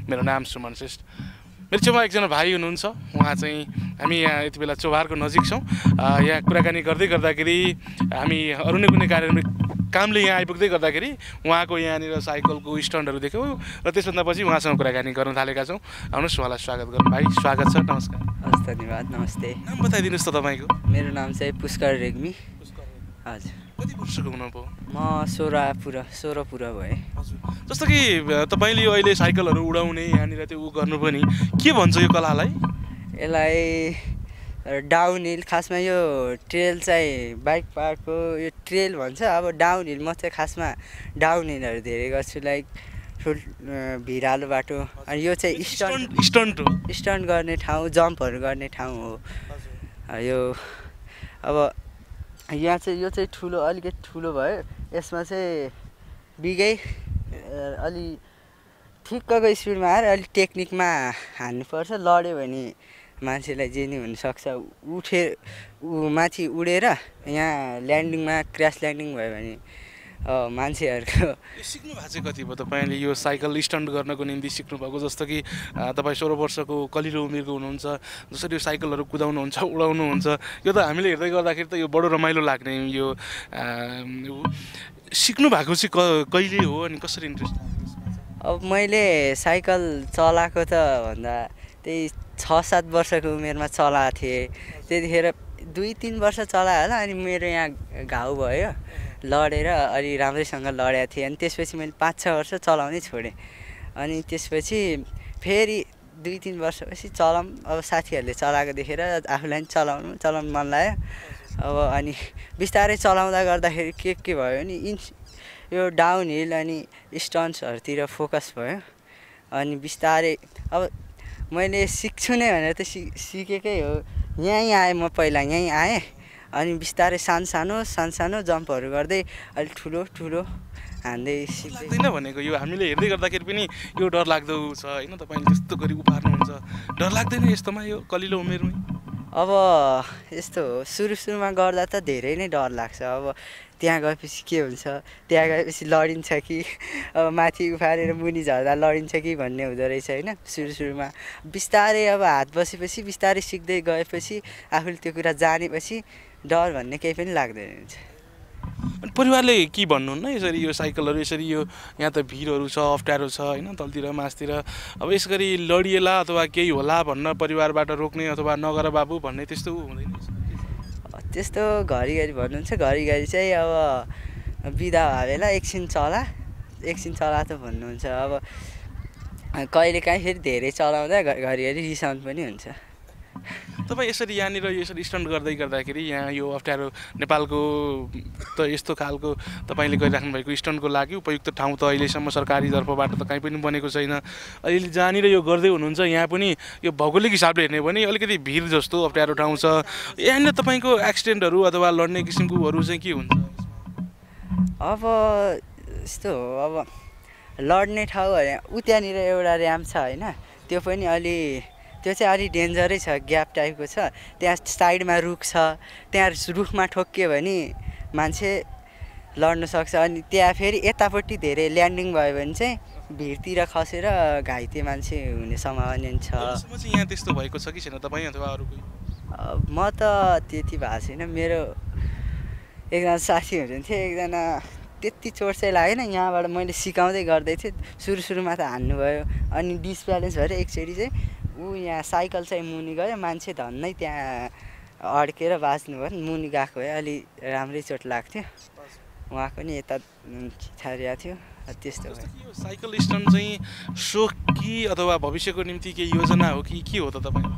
मेरो नाम सुमन श्रेष्ठ। मेरो छेउमा एकजना भाइ हुनुहुन्छ, उहाँ चाहिँ हामी यहाँ यति बेला चोभारको नजिक छौँ। यहाँ कुराकानी गर्दै गर्दाखेरि हामी अरू नै कुनै कामले यहाँ आइपुग्दै गर्दाखेरि उहाँको यहाँनिर साइकलको स्ट्यान्डहरू देख्यौँ र त्यसभन्दा पछि उहाँसँग कुराकानी गर्न थालेका छौँ। आउनुहोस् उहाँलाई स्वागत गरौँ। भाइ स्वागत छ, नमस्कार। हस्, धन्यवाद, नमस्ते। नाम बताइदिनुहोस् त तपाईँको। मेरो नाम चाहिँ पुष्कर रेग्मी। हजुर। कति वर्षको हुनुभयो? म 16 पुरा भएँ। हजुर, जस्तो कि तपाईँले यो अहिले साइकलहरू उडाउने यहाँनिर त्यो गर्नु पनि के भन्छ यो कलालाई? यसलाई डाउन हिल, खासमा यो ट्रेल चाहिँ बाइक पार्कको यो ट्रेल भन्छ। अब डाउन हिल म चाहिँ खासमा डाउन हिलहरू धेरै गर्छु, लाइक भिरालो बाटो। अनि यो चाहिँ स्टन्ट गर्ने ठाउँ, जम्पहरू गर्ने ठाउँ हो यो। अब यहाँ चाहिँ यो चाहिँ ठुलो, अलिकति ठुलो भयो। यसमा चाहिँ बिगै अलि ठिक्कको स्पिडमा आएर अलिक टेक्निकमा हान्नुपर्छ। लड्यो भने मान्छेलाई जे नि हुनसक्छ। माथि उडेर यहाँ ल्यान्डिङमा क्र्यास ल्यान्डिङ भयो भने मान्छेहरूको। सिक्नु भएको चाहिँ कति भयो तपाईँले यो साइकल स्टन्ट गर्नको निम्ति सिक्नुभएको? जस्तो कि तपाईँ 16 वर्षको कलिलो उमेरको हुनुहुन्छ, जसरी यो साइकलहरू कुदाउनुहुन्छ, उडाउनुहुन्छ, यो त हामीले हेर्दै गर्दाखेरि त यो बडो रमाइलो लाग्ने। यो सिक्नु भएको चाहिँ कहिले हो अनि कसरी इन्ट्रेस्ट? अब मैले साइकल चलाएको त भन्दा त्यही 6-7 वर्षको उमेरमा चलाएको थिएँ। त्यतिखेर 2-3 वर्ष चलायो होला। अनि मेरो यहाँ घाउ भयो, लडेर अलि राम्रैसँग लडेको थिएँ। अनि त्यसपछि मैले 5-6 वर्ष चलाउनै छोडेँ। अनि त्यसपछि फेरि 2-3 वर्षपछि चलाऊँ, अब साथीहरूले चलाएको देखेर आफूलाई पनि चलाउनु मन लाग्यो। अब अनि बिस्तारै चलाउँदा गर्दाखेरि के भयो भने यो डाउन हिल अनि स्टन्ट्सहरूतिर फोकस भयो। अनि बिस्तारै अब मैले सिक्छु नै भनेर त सिकेकै हो। यहीँ आएँ, म पहिला यहीँ आएँ। अनि बिस्तारै सानो सानो जम्पहरू गर्दै अलिक ठुलो हान्दै सिक्दै। लाग्दैन भनेको यो हामीले हेर्दै गर्दाखेरि पनि यो डर लाग्दो छ होइन? तपाईँले त्यस्तो गरी उभार्नुहुन्छ, डर लाग्दैन यस्तोमा यो कलिलो उमेरमै? अब यस्तो हो, सुरुमा गर्दा त धेरै नै डर लाग्छ। अब त्यहाँ गएपछि के हुन्छ, त्यहाँ गएपछि लडिन्छ कि अब माथि उफारेर मुनि झर्दा लडिन्छ कि भन्ने हुँदो रहेछ होइन सुरुमा। बिस्तारै अब हात बसेपछि, बिस्तारै सिक्दै गएपछि, आफूले त्यो कुरा जानेपछि डर भन्ने केही पनि लाग्दैन हुन्छ। अनि परिवारले के भन्नुहुन्न यसरी यो साइकलहरू यसरी यो यहाँ त भिरहरू छ, अप्ठ्यारो छ होइन, तलतिर मासतिर, अब यसरी लडिएला अथवा केही होला भन्न परिवारबाट रोक्ने अथवा नगर बाबु भन्ने त्यस्तो हुँदैन? त्यस्तो घरिघरि भन्नुहुन्छ। घरिघरि चाहिँ अब बिदा भए बेला एकछिन चला त भन्नुहुन्छ। अब कहिलेकाहीँ फेरि धेरै चलाउँदा घरिघरि रिसाउनु पनि हुन्छ। तपाईँ यसरी यहाँनिर यसरी स्टन्ट गर्दाखेरि यहाँ यो अप्ठ्यारो नेपालको त यस्तो खालको तपाईँले गरिराख्नु भएको स्टन्टको लागि उपयुक्त ठाउँ त अहिलेसम्म सरकारी तर्फबाट त कहीँ पनि बनेको छैन। अहिले जहाँनिर यो गर्दै हुनुहुन्छ यहाँ पनि यो भौगोलिक हिसाबले हेर्ने भने अलिकति भिर जस्तो अप्ठ्यारो ठाउँ छ। यहाँनिर तपाईँको एक्सिडेन्टहरू अथवा लड्ने किसिमकोहरू चाहिँ के हुन्छ? अब यस्तो हो, अब लड्ने ठाउँ त्यहाँनिर एउटा ऱ्याम्प छ होइन, त्यो चाहिँ अलि डेन्जरै छ, ग्याप टाइपको छ। त्यहाँ साइडमा रुख छ, त्यहाँ रुखमा ठोक्कियो भने मान्छे लड्न सक्छ। अनि त्यहाँ फेरि यतापट्टि धेरै ल्यान्डिङ भयो भने चाहिँ भिरतिर खसेर घाइते मान्छे हुने सम्भावना छ। यहाँ त्यस्तो भएको छ कि छैन तपाईँ अथवा अरू कोही? म त त्यति भएको छैन। मेरो एकजना साथी हुनुहुन्थ्यो, एकजना त्यति चोट चाहिँ लागेन। यहाँबाट मैले सिकाउँदै गर्दै थिएँ, सुरुमा त हान्नुभयो। अनि डिसब्यालेन्स भएर एकचोटि चाहिँ यहाँ साइकल चाहिँ मुनि गयो, मान्छे धन्नै त्यहाँ अड्केर बाँच्नुभयो। मुनि गएको भए अलि राम्रै चोट लाग्थ्यो, उहाँको नि यता छारिएको थियो। त्यस्तो भयो। साइकल स्टन्ट चाहिँ सोख कि अथवा भविष्यको निम्ति केही योजना हो कि के हो त तपाईँ?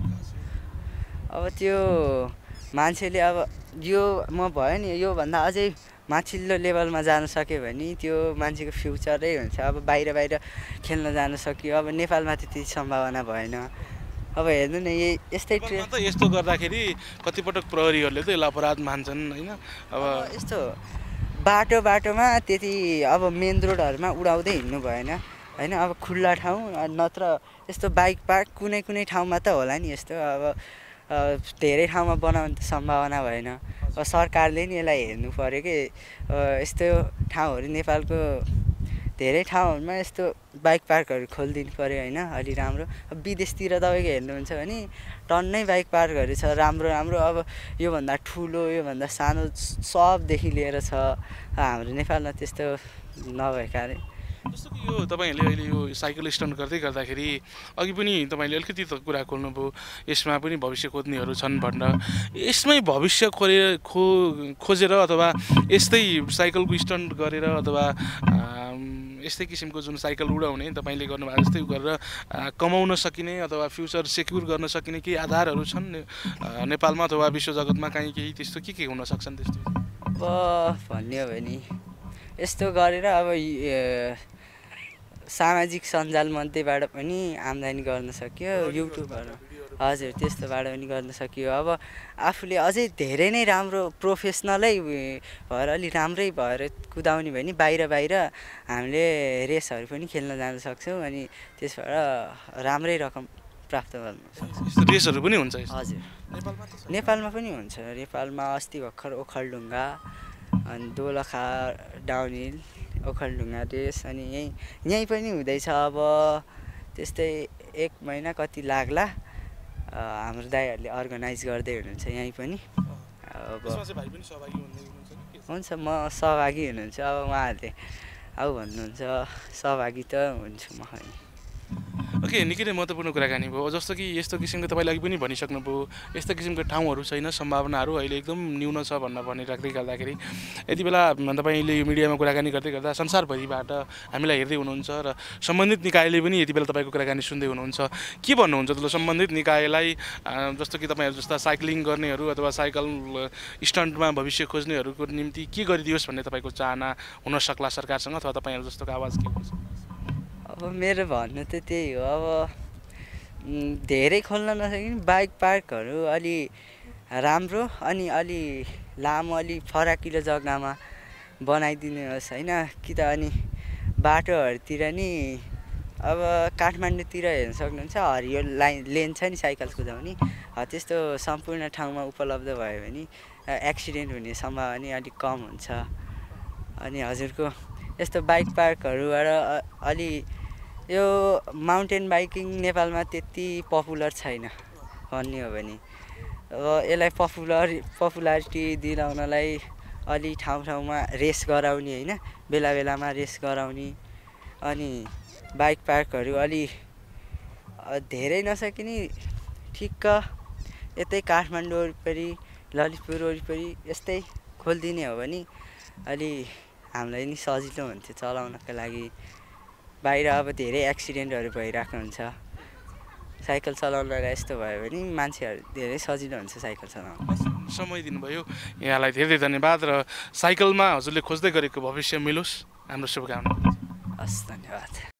अब त्यो मान्छेले अब यो म भयो नि योभन्दा अझै माथिल्लो लेभलमा जान सक्यो भने त्यो मान्छेको फ्युचरै हुन्छ। अब बाहिर खेल्न जान सक्यो। अब नेपालमा त्यति सम्भावना भएन। अब हेर्नु न यस्तै यस्तो गर्दाखेरि कतिपटक प्रहरीहरूले त यसलाई अपराध मान्छन् होइन? अब यस्तो बाटोमा त्यति अब मेन रोडहरूमा उडाउँदै हिँड्नु भएन होइन। अब खुल्ला ठाउँ नत्र यस्तो बाइक पार्क कुनै ठाउँमा त होला नि यस्तो। अब धेरै ठाउँमा बनाउने त सम्भावना भएन। सरकारले नि यसलाई हेर्नु पर्यो कि यस्तो ठाउँहरू नेपालको धेरै ठाउँहरूमा यस्तो बाइक पार्कहरू खोलिदिनु पऱ्यो होइन अलि राम्रो। अब विदेशतिर तपाईँको हेर्नुहुन्छ भने टन्नै बाइक पार्कहरू छ राम्रो राम्रो। अब योभन्दा ठुलो योभन्दा सानो सबदेखि लिएर छ। हाम्रो नेपालमा त्यस्तो नभएकाले जस्तो कि यो तपाईँहरूले अहिले यो साइकल स्टन्ट गर्दाखेरि अघि पनि तपाईँले अलिकति त कुरा खोल्नुभयो, यसमा पनि भविष्य खोज्नेहरू छन् भनेर। यसमै भविष्य खोजेर अथवा यस्तै साइकलको स्टन्ट गरेर अथवा यस्तै किसिमको जुन साइकल उडाउने तपाईँले गर्नुभएको जस्तै गरेर कमाउन सकिने अथवा फ्युचर सेक्युर गर्न सकिने केही आधारहरू छन् नेपालमा अथवा विश्व जगतमा काहीँ केही त्यस्तो के हुन सक्छन् त्यस्तो? अब भन्ने हो भने यस्तो गरेर अब सामाजिक सञ्जाल मध्येबाट पनि आम्दानी गर्न सक्यो, युट्युबहरू हजुर त्यस्तोबाट पनि गर्न सकियो। अब आफूले अझै धेरै नै राम्रो प्रोफेसनलै भएर अलि राम्रै भएर कुदाउने भने बाहिर हामीले रेसहरू पनि खेल्न जान सक्छौँ अनि त्यसबाट राम्रै रकम प्राप्त गर्न सक्छौँ। रेसहरू पनि हुन्छ हजुर नेपालमा पनि हुन्छ। नेपालमा अस्ति भर्खर ओखलढुङ्गा अनि दोलखा डाउनहिल ओखलढुङ्गा रेस अनि यहीँ पनि हुँदैछ। अब त्यस्तै 1 महिना कति लाग्ला हाम्रो दाइहरूले अर्गनाइज गर्दै हुनुहुन्छ यहीँ पनि। अब हुन्छ म सहभागी हुनुहुन्छ। अब उहाँहरूले आऊ भन्नुहुन्छ सहभागी त हुन्छु म। ओके, निकै नै महत्त्वपूर्ण कुराकानी भयो। जस्तो कि यस्तो किसिमको तपाईँले अघि पनि भनिसक्नुभयो यस्तो किसिमको ठाउँहरू छैन, सम्भावनाहरू अहिले एकदम न्यून छ भनिराख्दै गर्दाखेरि यति बेला तपाईँले यो मिडियामा कुराकानी गर्दा संसारभरिबाट हामीलाई हेर्दै हुनुहुन्छ र सम्बन्धित निकायले पनि यति बेला तपाईँको कुराकानी सुन्दै हुनुहुन्छ। के भन्नुहुन्छ त सम्बन्धित निकायलाई, जस्तो कि तपाईँहरू जस्ता साइक्लिङ गर्नेहरू अथवा साइकल स्टन्टमा भविष्य खोज्नेहरूको निम्ति के गरिदियोस् भन्ने तपाईँको चाहना हुन सक्ला सरकारसँग अथवा तपाईँहरू जस्तोको आवाज के हुन्छ? अब मेरो भन्नु त त्यही हो। अब धेरै खोल्न नसकिने बाइक पार्कहरू अलि राम्रो अनि अलि लामो अलि फराकिलो जग्गामा बनाइदिनुहोस् होइन कि त अनि बाटोहरूतिर नि अब काठमाडौँतिर हेर्न सक्नुहुन्छ हरियो लेन छ नि साइकल कुदाउने, त्यस्तो सम्पूर्ण ठाउँमा उपलब्ध भयो भने एक्सिडेन्ट हुने सम्भावना अलिक कम हुन्छ। अनि हजुरको यस्तो बाइक पार्कहरूबाट अलि यो माउन्टेन बाइकिङ नेपालमा त्यति पपुलर छैन भन्ने हो भने। अब यसलाई पपुलारिटी दिलाउनलाई अलि ठाउँमा रेस गराउने होइन, बेलामा रेस गराउने अनि बाइक पार्कहरू अलि धेरै नसकिने ठिक्क यतै काठमाडौँ वरिपरि ललितपुर वरिपरि यस्तै खोलिदिने हो भने अलि हामीलाई नि सजिलो हुन्थ्यो चलाउनको लागि। बाहिर अब धेरै एक्सिडेन्टहरू भइरहेको हुन्छ, साइकल चलाउनलाई यस्तो भयो भने मान्छेहरू धेरै सजिलो हुन्छ साइकल चलाउन। समय दिनुभयो यहाँलाई धेरै धन्यवाद र साइकलमा हजुरले खोज्दै गरेको भविष्य मिलोस्, हाम्रो शुभकामना। हस्, धन्यवाद।